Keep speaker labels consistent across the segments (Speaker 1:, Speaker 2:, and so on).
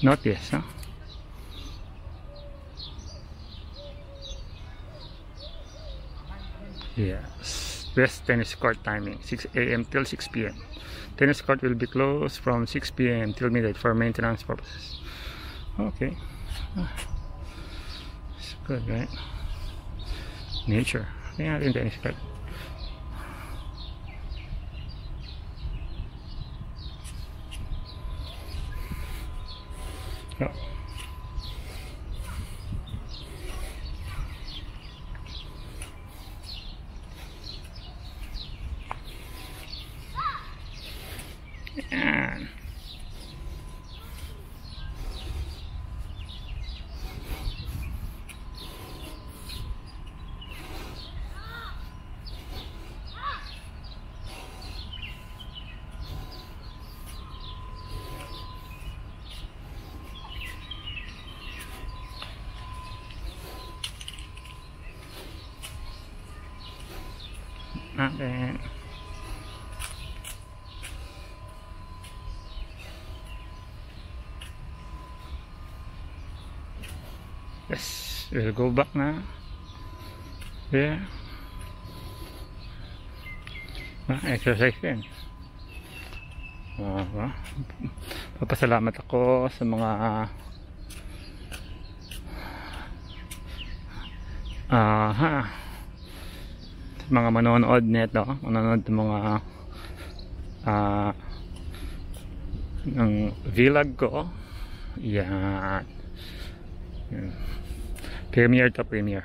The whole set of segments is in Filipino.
Speaker 1: Not yes, huh? Yes. Best tennis court timing 6 a.m. till 6 p.m. Tennis court will be closed from 6 p.m. till midnight for maintenance purposes. Okay. It's good, right? Nature. Kaya natin tennis court. Oh. Yan. Natin. Yes, we'll go back na. There. Exercise din. Papasalamat ako sa mga mga manonood nito, manonood ng mga ng vlog ko. Yan. Premiere to premiere.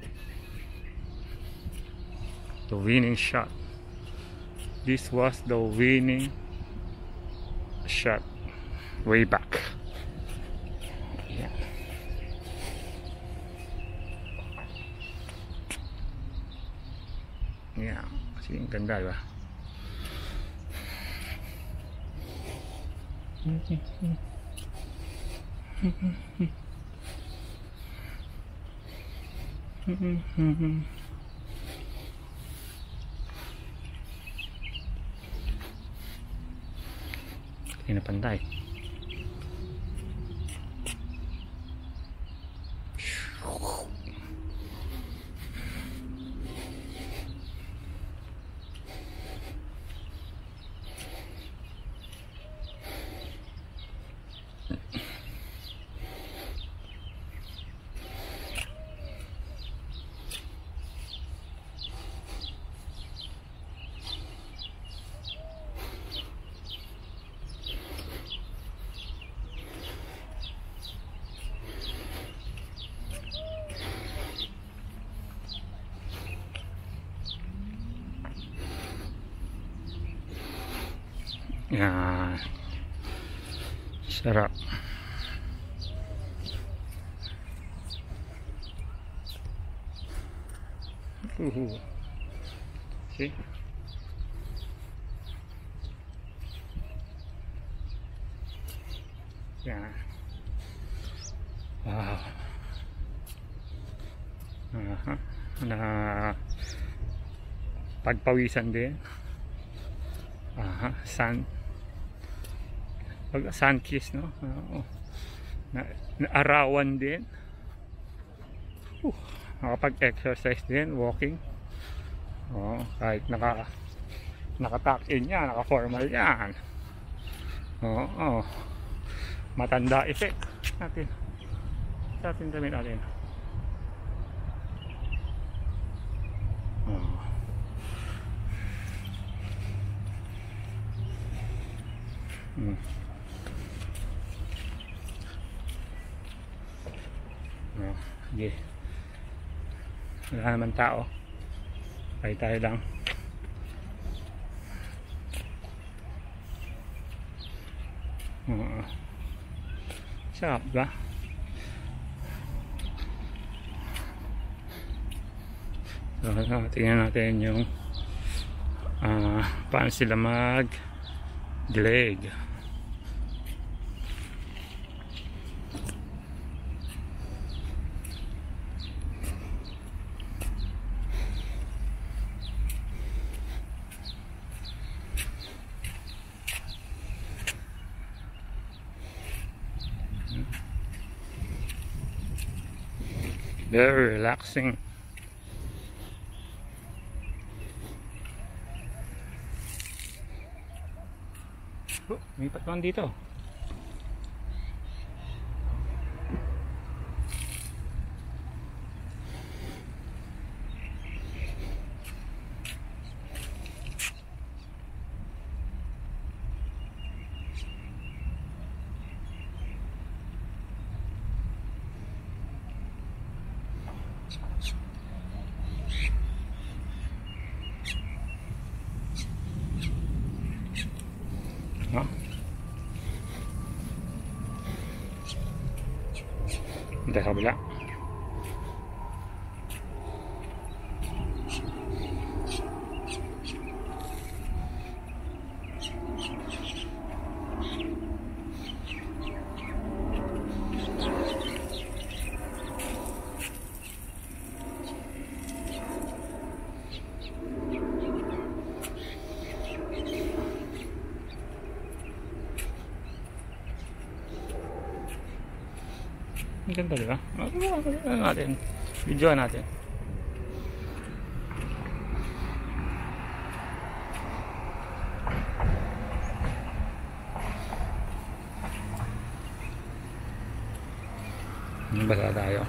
Speaker 1: The winning shot. This was the winning shot way back. Yeah. Yeah, kasi ang ganda, diba? Pinapantay. Yan. Sarap. See? Yan. Wow. Na pagpawisan din. Sun kiss, no? Naarawan din. Nakapag-exercise din, walking. Kahit naka-tuck-in yan, naka-formal yan. Matanda effect natin. Sa atin damit natin. Sige. Wala naman tao. Tayo lang. Sarap ba? So, tingnan natin yung paano sila mag-leg. Very relaxing. Oh, may patwan dito. Ha? Hindi sa kabila. Ang ganda, diba? Ano natin? Videoan natin. Basa tayo.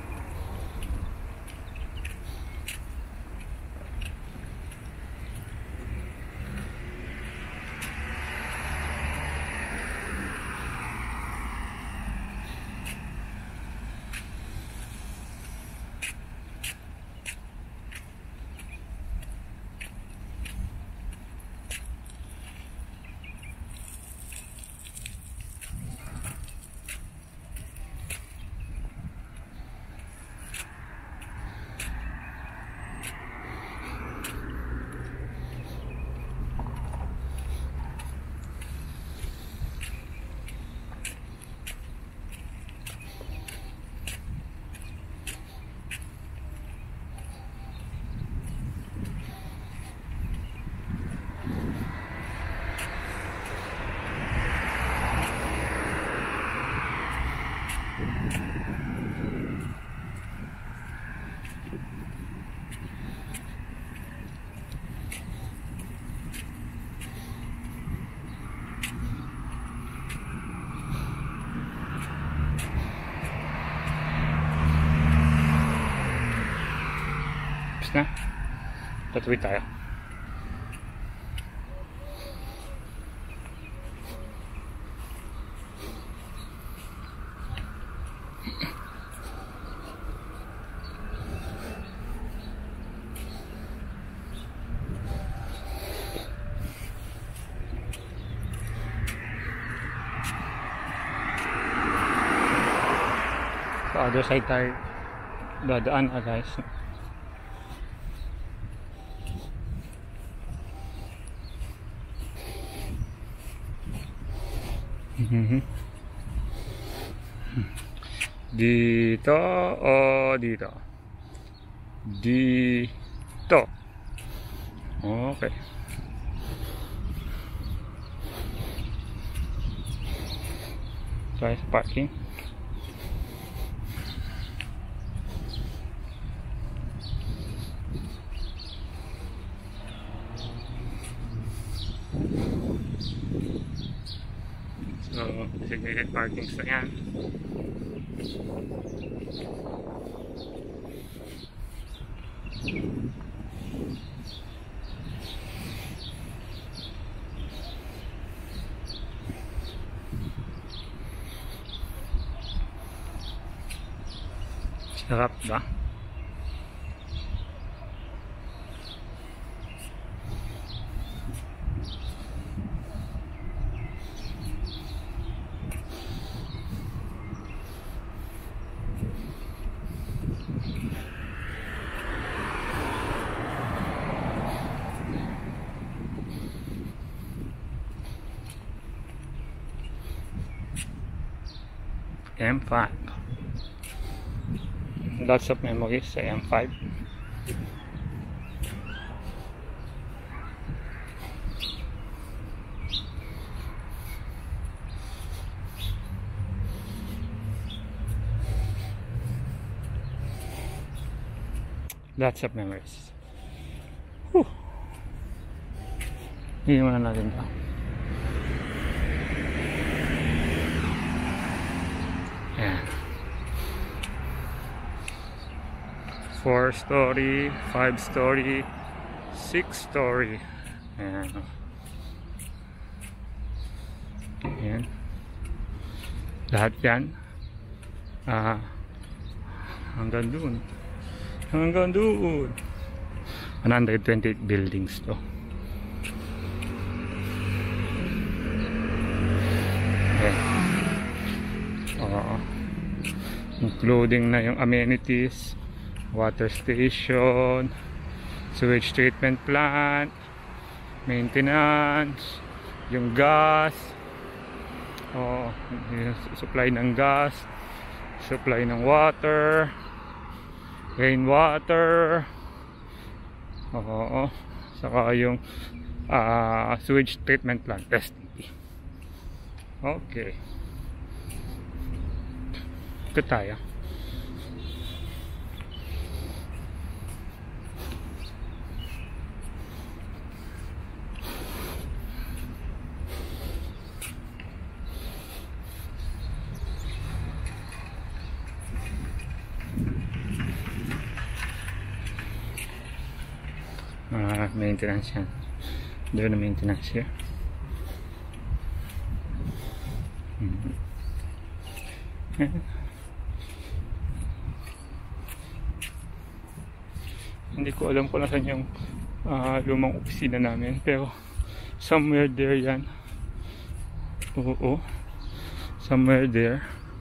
Speaker 1: Na, tatuloy tayo. Sa other side tayo dadaan, guys. Dito o dito? Dito. Okay. Tayo sa parking. So, designated parkings na yan. Sarap ba? M5. Lots of memories sa M5. Lots of memories. Whew. Hindi muna natin ito. Ayan. 4-story, 5-story, 6-story. Ayan. Ayan. Lahat yan. Hanggang doon. Hanggang doon. 128 buildings to. Ayan. Including na yung amenities, water station, sewage treatment plant, maintenance, yung gas, yung supply ng gas, supply ng water, rainwater, saka yung sewage treatment plant, STP. Okay, ito tayo. Maintenance yan. Doon na maintenance here. Hindi ko alam kung nasan yung lumang opisina namin, pero somewhere there yan. Oo, somewhere there.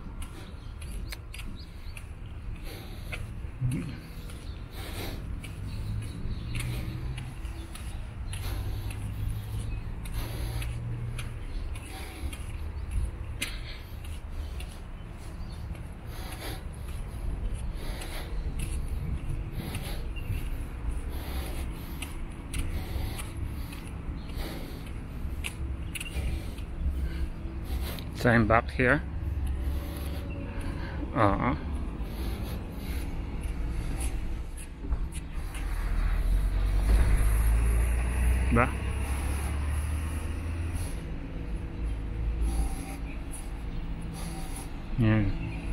Speaker 1: So I'm back here. Ba? Yan.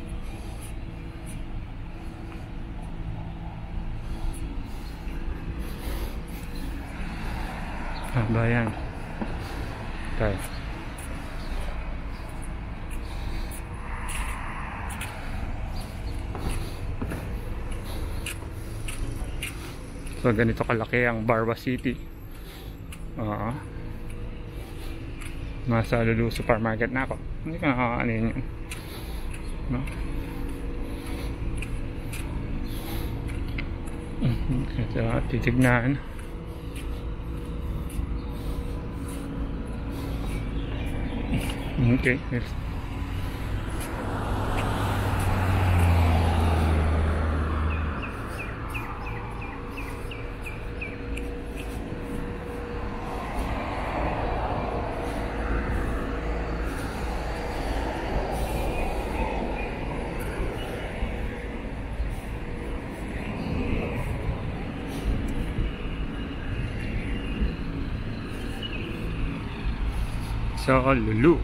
Speaker 1: Ba yan? Tayo. So ganito kalaki ang Barwa City. Nasa Lulu Supermarket na ako. Hindi ko nakakanin yun, no? Ito titignan. Okay, yes. So Lulu.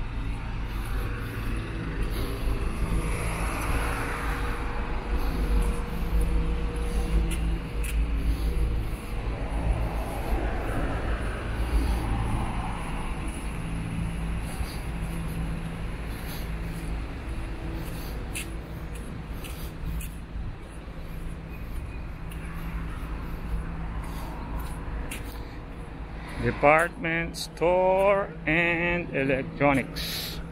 Speaker 1: Department store and electronics.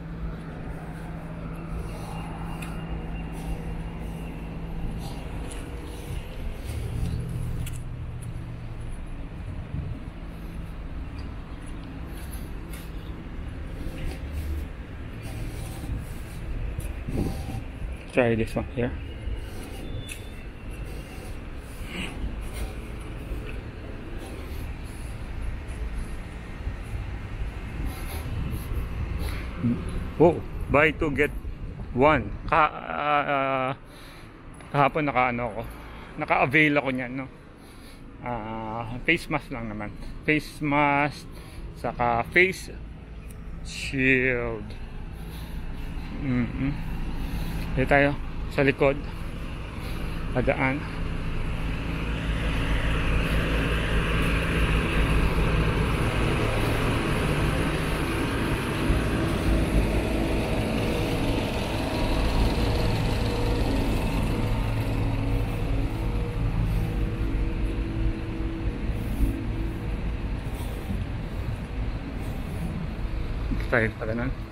Speaker 1: Try this one here. Oh, buy 2 get 1. Kahapon naka ano ako, naka-avail ako niyan, no. Face mask lang naman. Face mask saka face shield. Dito tayo sa likod. Padaan. Tayo pa ganun.